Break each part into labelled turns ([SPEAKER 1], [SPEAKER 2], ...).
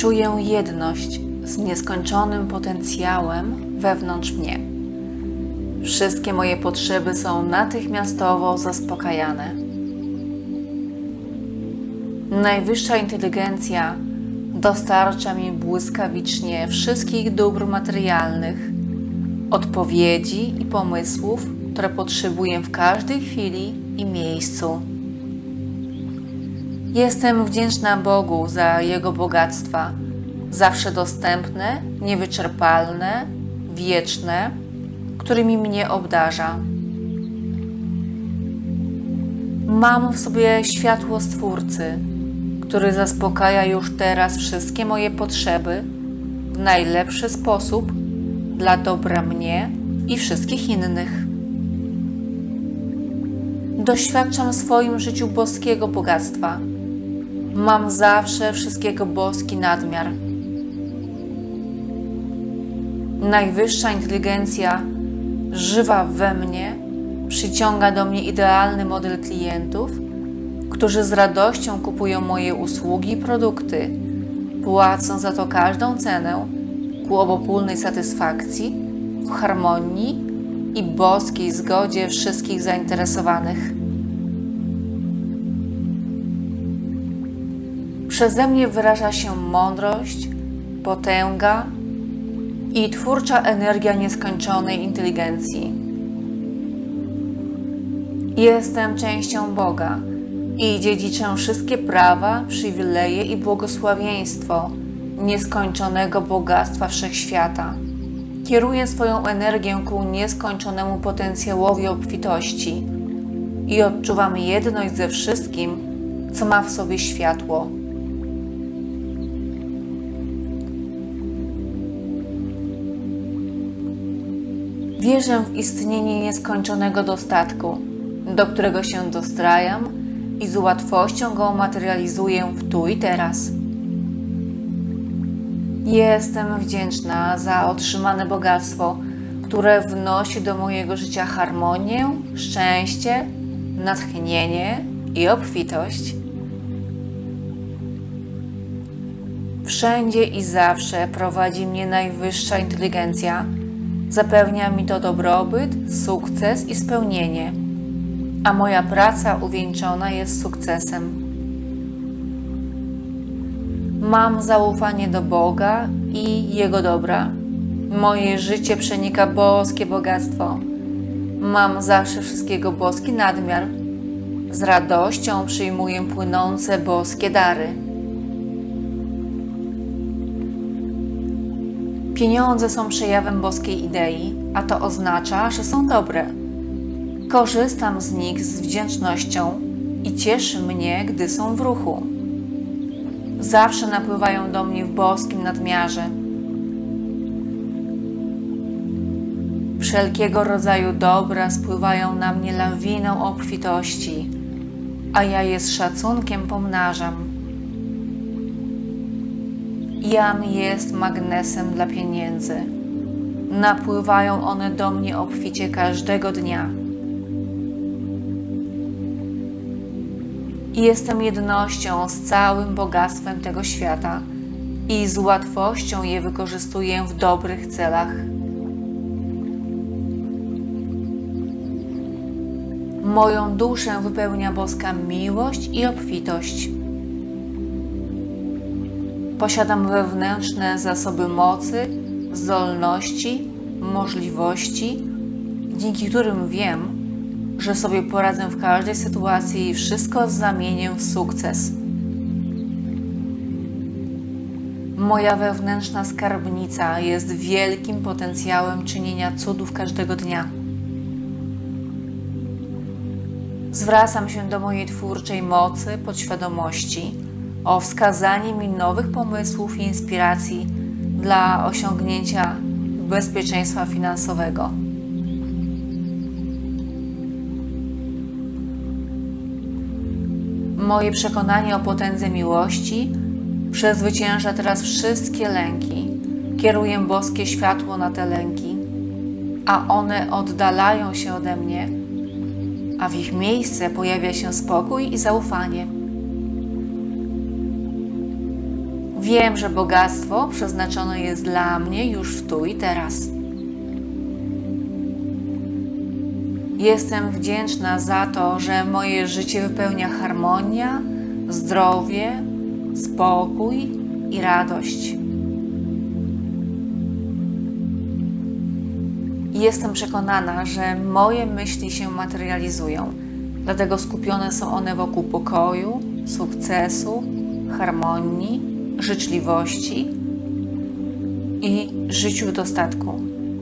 [SPEAKER 1] Czuję jedność z nieskończonym potencjałem wewnątrz mnie. Wszystkie moje potrzeby są natychmiastowo zaspokajane. Najwyższa inteligencja dostarcza mi błyskawicznie wszystkich dóbr materialnych, odpowiedzi i pomysłów, które potrzebuję w każdej chwili i miejscu. Jestem wdzięczna Bogu za Jego bogactwa, zawsze dostępne, niewyczerpalne, wieczne, którymi mnie obdarza. Mam w sobie światło Stwórcy, który zaspokaja już teraz wszystkie moje potrzeby w najlepszy sposób dla dobra mnie i wszystkich innych. Doświadczam w swoim życiu boskiego bogactwa. Mam zawsze wszystkiego boski nadmiar. Najwyższa inteligencja żywa we mnie przyciąga do mnie idealny model klientów, którzy z radością kupują moje usługi i produkty, płacąc za to każdą cenę ku obopólnej satysfakcji, w harmonii i boskiej zgodzie wszystkich zainteresowanych. Przeze mnie wyraża się mądrość, potęga i twórcza energia nieskończonej inteligencji. Jestem częścią Boga i dziedziczę wszystkie prawa, przywileje i błogosławieństwo nieskończonego bogactwa wszechświata. Kieruję swoją energię ku nieskończonemu potencjałowi obfitości i odczuwam jedność ze wszystkim, co ma w sobie światło. Wierzę w istnienie nieskończonego dostatku, do którego się dostrajam i z łatwością go materializuję w tu i teraz. Jestem wdzięczna za otrzymane bogactwo, które wnosi do mojego życia harmonię, szczęście, natchnienie i obfitość. Wszędzie i zawsze prowadzi mnie najwyższa inteligencja. Zapewnia mi to dobrobyt, sukces i spełnienie, a moja praca uwieńczona jest sukcesem. Mam zaufanie do Boga i Jego dobra. Moje życie przenika boskie bogactwo. Mam zawsze wszystkiego boski nadmiar. Z radością przyjmuję płynące boskie dary. Pieniądze są przejawem boskiej idei, a to oznacza, że są dobre. Korzystam z nich z wdzięcznością i cieszy mnie, gdy są w ruchu. Zawsze napływają do mnie w boskim nadmiarze. Wszelkiego rodzaju dobra spływają na mnie lawiną obfitości, a ja je z szacunkiem pomnażam. Jam jest magnesem dla pieniędzy. Napływają one do mnie obficie każdego dnia. Jestem jednością z całym bogactwem tego świata i z łatwością je wykorzystuję w dobrych celach. Moją duszę wypełnia boska miłość i obfitość. Posiadam wewnętrzne zasoby mocy, zdolności, możliwości, dzięki którym wiem, że sobie poradzę w każdej sytuacji i wszystko zamienię w sukces. Moja wewnętrzna skarbnica jest wielkim potencjałem czynienia cudów każdego dnia. Zwracam się do mojej twórczej mocy podświadomości o wskazanie mi nowych pomysłów i inspiracji dla osiągnięcia bezpieczeństwa finansowego. Moje przekonanie o potędze miłości przezwycięża teraz wszystkie lęki. Kieruję boskie światło na te lęki, a one oddalają się ode mnie, a w ich miejsce pojawia się spokój i zaufanie. Wiem, że bogactwo przeznaczone jest dla mnie już w tu i teraz. Jestem wdzięczna za to, że moje życie wypełnia harmonia, zdrowie, spokój i radość. Jestem przekonana, że moje myśli się materializują, dlatego skupione są one wokół pokoju, sukcesu, harmonii, życzliwości i życiu w dostatku.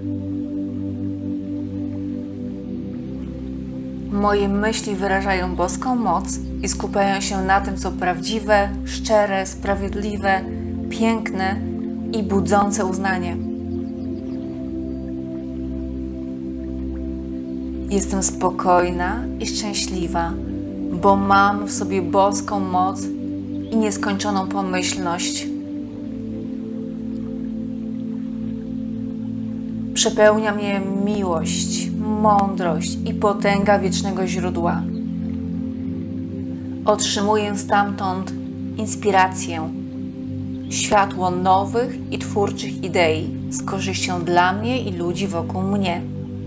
[SPEAKER 1] Moje myśli wyrażają boską moc i skupiają się na tym, co prawdziwe, szczere, sprawiedliwe, piękne i budzące uznanie. Jestem spokojna i szczęśliwa, bo mam w sobie boską moc i nieskończoną pomyślność. Przepełnia mnie miłość, mądrość i potęga wiecznego źródła. Otrzymuję stamtąd inspirację, światło nowych i twórczych idei z korzyścią dla mnie i ludzi wokół mnie.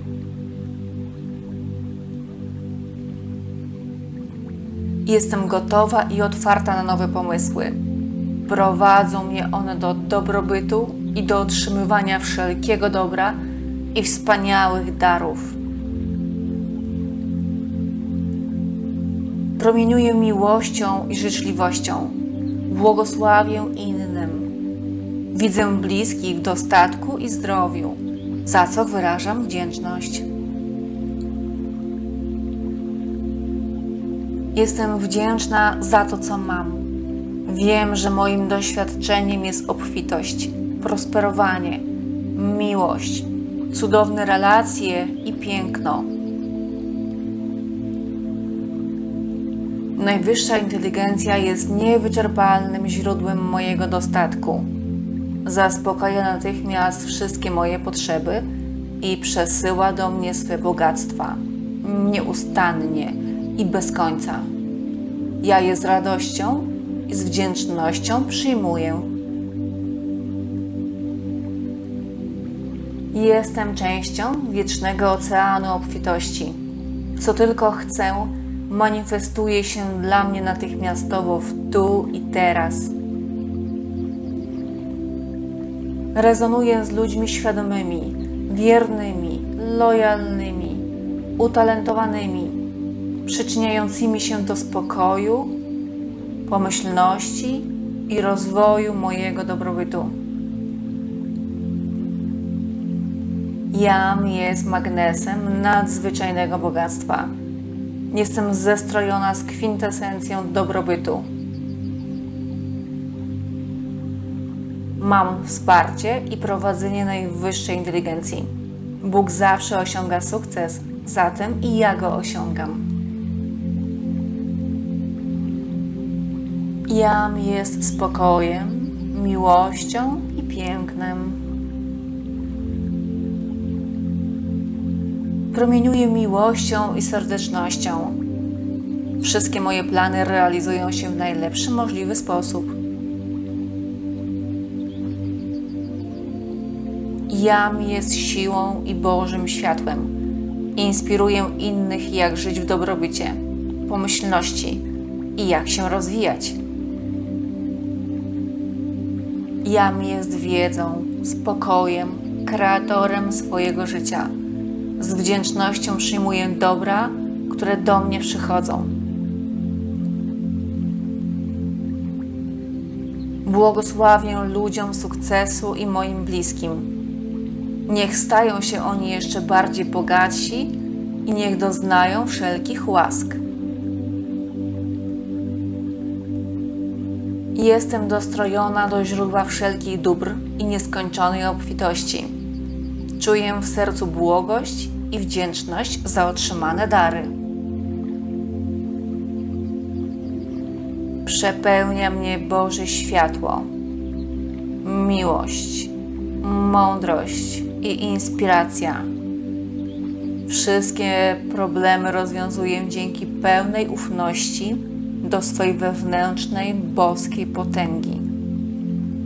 [SPEAKER 1] Jestem gotowa i otwarta na nowe pomysły. Prowadzą mnie one do dobrobytu i do otrzymywania wszelkiego dobra i wspaniałych darów. Promieniuję miłością i życzliwością. Błogosławię innym. Widzę bliskich w dostatku i zdrowiu, za co wyrażam wdzięczność. Jestem wdzięczna za to, co mam. Wiem, że moim doświadczeniem jest obfitość, prosperowanie, miłość, cudowne relacje i piękno. Najwyższa inteligencja jest niewyczerpalnym źródłem mojego dostatku. Zaspokaja natychmiast wszystkie moje potrzeby i przesyła do mnie swe bogactwa, nieustannie i bez końca. Ja je z radością i z wdzięcznością przyjmuję. Jestem częścią wiecznego oceanu obfitości. Co tylko chcę, manifestuje się dla mnie natychmiastowo w tu i teraz. Rezonuję z ludźmi świadomymi, wiernymi, lojalnymi, utalentowanymi, przyczyniającymi się do spokoju, pomyślności i rozwoju mojego dobrobytu. Jam jest magnesem nadzwyczajnego bogactwa. Jestem zestrojona z kwintesencją dobrobytu. Mam wsparcie i prowadzenie najwyższej inteligencji. Bóg zawsze osiąga sukces, zatem i ja go osiągam. Jam jest spokojem, miłością i pięknem. Promieniuję miłością i serdecznością. Wszystkie moje plany realizują się w najlepszy możliwy sposób. Jam jest siłą i Bożym światłem. Inspiruję innych, jak żyć w dobrobycie, pomyślności i jak się rozwijać. Jam jest wiedzą, spokojem, kreatorem swojego życia. Z wdzięcznością przyjmuję dobra, które do mnie przychodzą. Błogosławię ludziom sukcesu i moim bliskim. Niech stają się oni jeszcze bardziej bogatsi i niech doznają wszelkich łask. Jestem dostrojona do źródła wszelkich dóbr i nieskończonej obfitości. Czuję w sercu błogość i wdzięczność za otrzymane dary. Przepełnia mnie Boże światło, miłość, mądrość i inspiracja. Wszystkie problemy rozwiązuję dzięki pełnej ufności do swojej wewnętrznej, boskiej potęgi.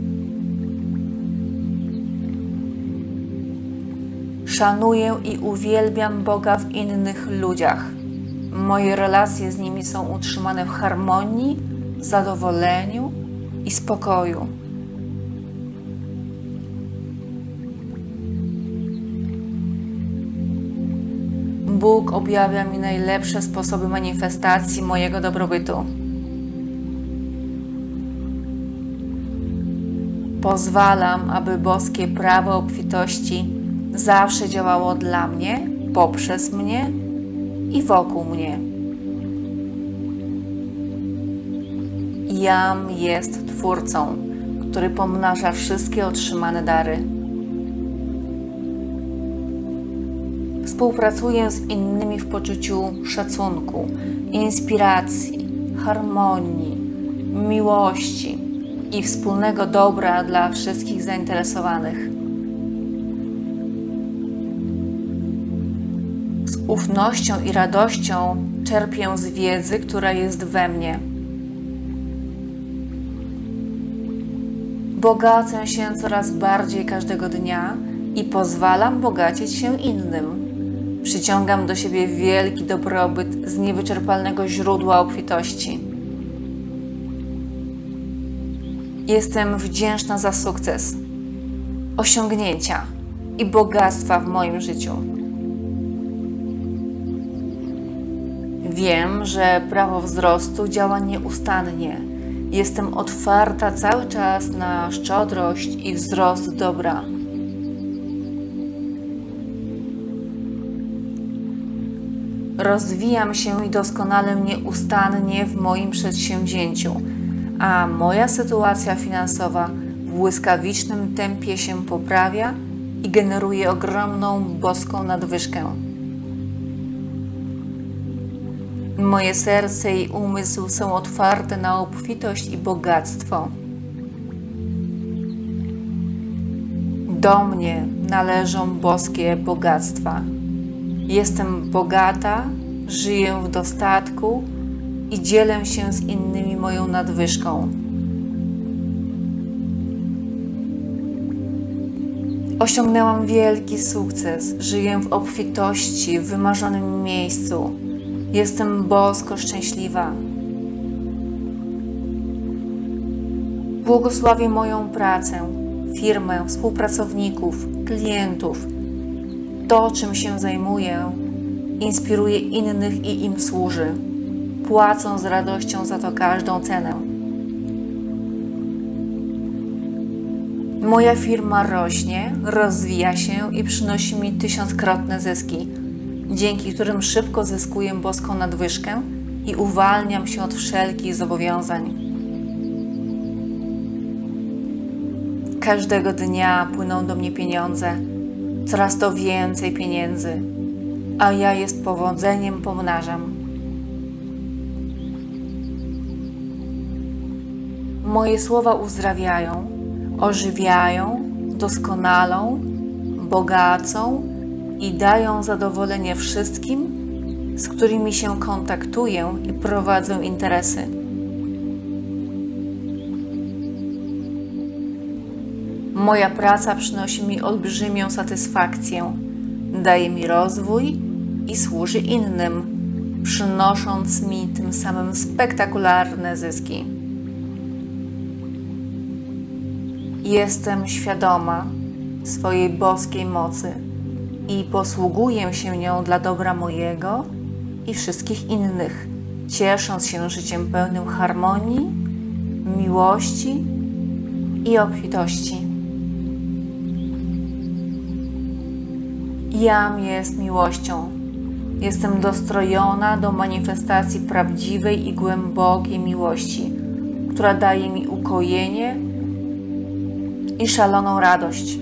[SPEAKER 1] Szanuję i uwielbiam Boga w innych ludziach. Moje relacje z nimi są utrzymane w harmonii, zadowoleniu i spokoju. Bóg objawia mi najlepsze sposoby manifestacji mojego dobrobytu. Pozwalam, aby boskie prawo obfitości zawsze działało dla mnie, poprzez mnie i wokół mnie. Jam jest Twórcą, który pomnaża wszystkie otrzymane dary. Współpracuję z innymi w poczuciu szacunku, inspiracji, harmonii, miłości i wspólnego dobra dla wszystkich zainteresowanych. Z ufnością i radością czerpię z wiedzy, która jest we mnie. Bogacę się coraz bardziej każdego dnia i pozwalam bogacić się innym. Przyciągam do siebie wielki dobrobyt z niewyczerpalnego źródła obfitości. Jestem wdzięczna za sukces, osiągnięcia i bogactwa w moim życiu. Wiem, że prawo wzrostu działa nieustannie. Jestem otwarta cały czas na szczodrość i wzrost dobra. Rozwijam się i doskonale nieustannie w moim przedsięwzięciu, a moja sytuacja finansowa w błyskawicznym tempie się poprawia i generuje ogromną boską nadwyżkę. Moje serce i umysł są otwarte na obfitość i bogactwo. Do mnie należą boskie bogactwa. Jestem bogata, żyję w dostatku i dzielę się z innymi moją nadwyżką. Osiągnęłam wielki sukces, żyję w obfitości, w wymarzonym miejscu. Jestem bosko szczęśliwa. Błogosławię moją pracę, firmę, współpracowników, klientów. To, czym się zajmuję, inspiruje innych i im służy. Płacą z radością za to każdą cenę. Moja firma rośnie, rozwija się i przynosi mi 1000-krotne zyski, dzięki którym szybko zyskuję boską nadwyżkę i uwalniam się od wszelkich zobowiązań. Każdego dnia płyną do mnie pieniądze, coraz to więcej pieniędzy, a ja je z powodzeniem pomnażam. Moje słowa uzdrawiają, ożywiają, doskonalą, bogacą i dają zadowolenie wszystkim, z którymi się kontaktuję i prowadzę interesy. Moja praca przynosi mi olbrzymią satysfakcję, daje mi rozwój i służy innym, przynosząc mi tym samym spektakularne zyski. Jestem świadoma swojej boskiej mocy i posługuję się nią dla dobra mojego i wszystkich innych, ciesząc się życiem pełnym harmonii, miłości i obfitości. Jam jest miłością. Jestem dostrojona do manifestacji prawdziwej i głębokiej miłości, która daje mi ukojenie i szaloną radość.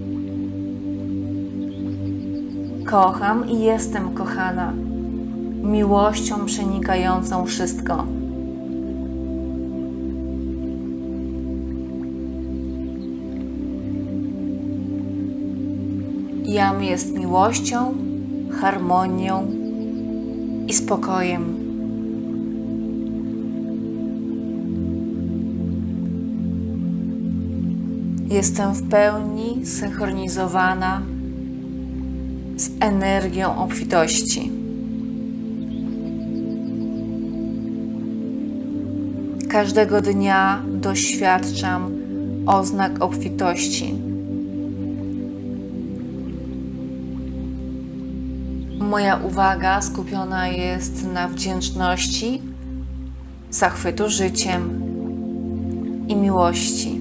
[SPEAKER 1] Kocham i jestem kochana, miłością przenikającą wszystko. Jam jest miłością, harmonią i spokojem. Jestem w pełni zsynchronizowana z energią obfitości. Każdego dnia doświadczam oznak obfitości. Moja uwaga skupiona jest na wdzięczności, zachwytu życiem i miłości.